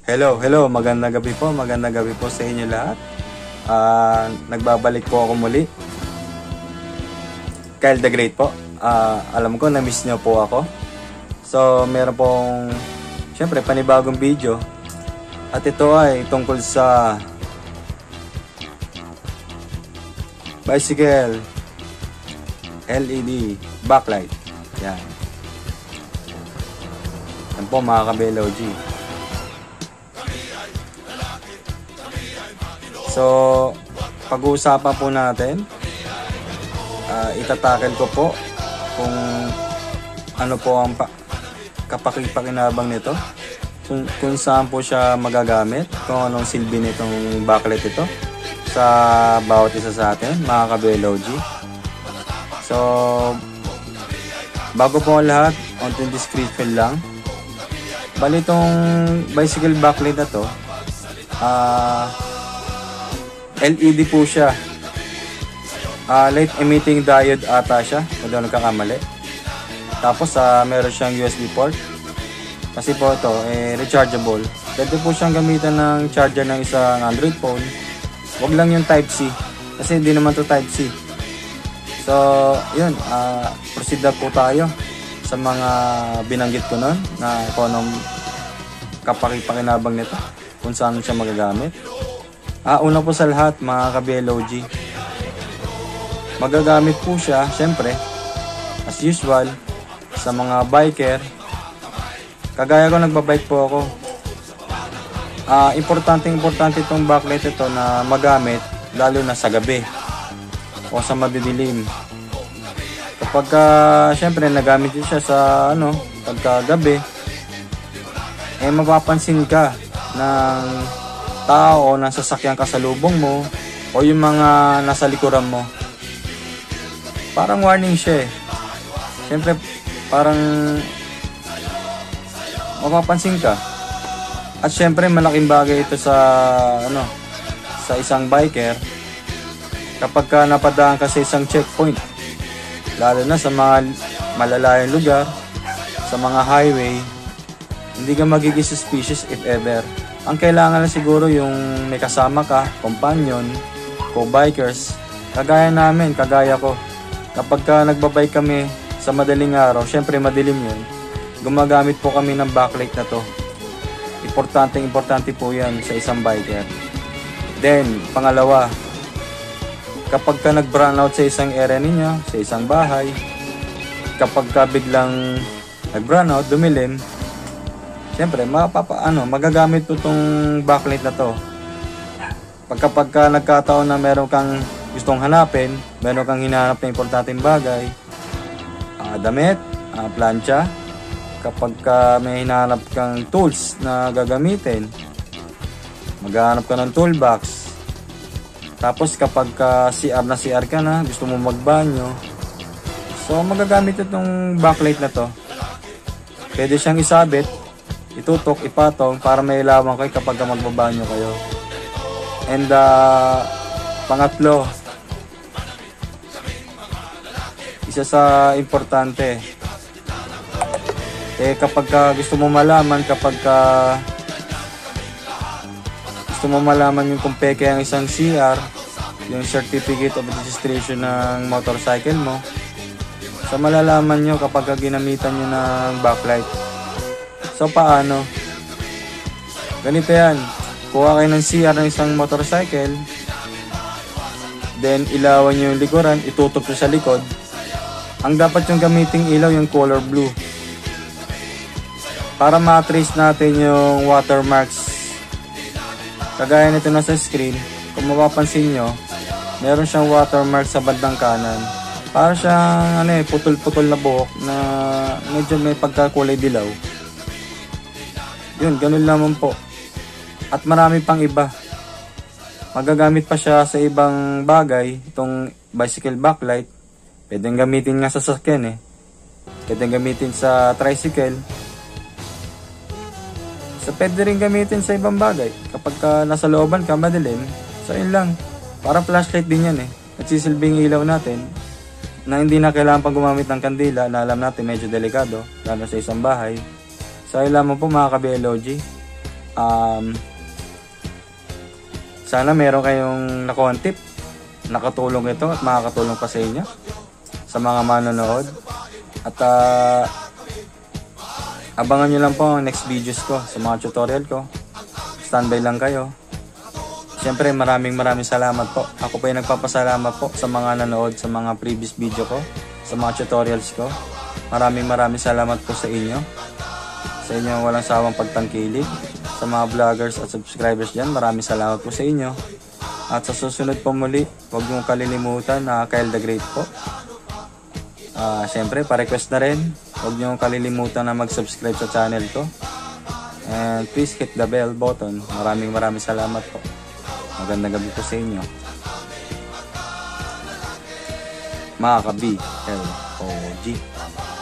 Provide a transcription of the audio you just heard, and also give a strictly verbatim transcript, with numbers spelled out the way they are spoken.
Hello, hello, magandang gabi po, magandang gabi po sa inyo lahat. Uh, nagbabalik po ako muli. Kyle the Great po. Uh, alam ko, na-miss nyo po ako. So, meron pong, syempre, panibagong video. At ito ay tungkol sa bicycle L E D backlight. Yan. Yan po mga ka-Belo G. So, pag-uusapan po natin, uh, itatakel ko po kung ano po ang kapakipakinabang nito, kung, kung saan po siya magagamit, kung anong silbi nitong backlight ito sa bawat isa sa atin, mga ka-Belo G. So, bago po ang lahat, konting description lang. Bali itong bicycle backlight na to, ah... Uh, L E D po siya. Uh, light emitting diode ata siya, kung doon nagkakamali. Tapos uh, meron siyang U S B port. Kasi po ito, eh, rechargeable. Pwede po siyang gamitan ng charger ng isang Android phone. Huwag lang yung Type C, kasi hindi naman to Type C. So, yun, uh, proceed na po tayo sa mga binanggit ko nun, na kung anong kapakipakinabang nito, kung saan siya magagamit. Ah, una po sa lahat, mga ka-Belo G, magagamit po siya, syempre, as usual, sa mga biker. Kagaya ko, nagbabike po ako. Ah, importante, importante itong backlight ito na magamit, lalo na sa gabi o sa madidilim. Kapag, uh, syempre, nagamit din siya sa, ano, pagka gabi, eh, mapapansin ka ng tao o nasa sakyang kasalubong mo o yung mga nasa likuran mo. Parang warning siya eh. Siyempre parang mapapansin ka. At siyempre malaking bagay ito sa ano, sa isang biker kapag ka napadaan ka sa isang checkpoint, lalo na sa mga malalayong lugar, sa mga highway. Hindi ka magiging suspicious if ever. Ang kailangan na siguro yung may kasama ka, companion, co-bikers. Kagaya namin, kagaya ko. Kapag ka nagbabike kami sa madaling araw, syempre madilim yun, gumagamit po kami ng backlight na to. Importante, importante po yan sa isang biker. Then, pangalawa, kapag ka nag-brownout sa isang area ninyo, sa isang bahay, kapag ka biglang nag-brownout, dumilim, siyempre, mapapa, ano, magagamit po itong backlight na to. Pagka pagka nagkataon na meron kang gustong hanapin, meron kang hinahanap na importanteng bagay, uh, damit, uh, plancha, kapag ka may hinahanap kang tools na gagamitin, maghahanap ka ng toolbox. Tapos kapag ka C R na C R ka na, gusto mo magbanyo, so magagamit itong backlight na to. Pwede siyang isabit, itutok, ipatong para may ilawan kayo kapag magbabanyo kayo. And uh, pangatlo, isa sa importante, eh kapag ka gusto mo malaman, kapag ka gusto mo malaman yung kung peke ang isang C R, yung certificate of registration ng motorcycle mo, so malalaman nyo kapag ka ginamitan nyo ng backlight. So, paano? Ganito yan. Kuha kayo ng C R ng isang motorcycle. Then, ilawan nyo yung likuran. Itutok nyo sa likod. Ang dapat yung gamiting ilaw, yung color blue. Para ma-trace natin yung watermarks. Kagaya nito na sa screen. Kung mapapansin nyo, meron siyang watermark sa bandang kanan. Para siyang ano eh, putol-putol na buhok na medyo may pagkakulay dilaw. Yun, ganun lamang po. At marami pang iba. Magagamit pa siya sa ibang bagay, itong bicycle backlight. Pwedeng gamitin nga sa sasakyan eh. Pwedeng gamitin sa tricycle. So, pwede rin gamitin sa ibang bagay. Kapag ka nasa looban ka, madilim. So, yun lang. Para flashlight din yan eh. Nagsisilbing ilaw natin. Na hindi na kailangan pang gumamit ng kandila, na alam natin medyo delikado, lalo sa isang bahay. So, yun lamang po mga ka-Belo G. Um, sana meron kayong nakuha tip, nakatulong ito at makakatulong pa sa inyo, sa mga manonood. At uh, abangan nyo lang po ang next videos ko sa mga tutorial ko. Standby lang kayo. Siyempre maraming maraming salamat po. Ako po ay nagpapasalamat po sa mga nanood sa mga previous video ko, sa mga tutorials ko. Maraming maraming salamat po sa inyo, sa inyong walang sawang pagtangkilik. Sa mga vloggers at subscribers dyan, maraming salamat po sa inyo. At sa susunod po muli, huwag niyong kalilimutan na Kyle the Great po. Uh, Siyempre, pa-request na rin, huwag niyong kalilimutan na mag-subscribe sa channel ko. And please hit the bell button. Maraming maraming salamat po. Magandang gabi po sa inyo. Mga ka-B L O G.